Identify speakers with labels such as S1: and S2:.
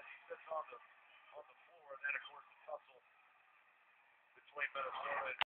S1: he sits on the floor, and then of course the tussle between Minnesota and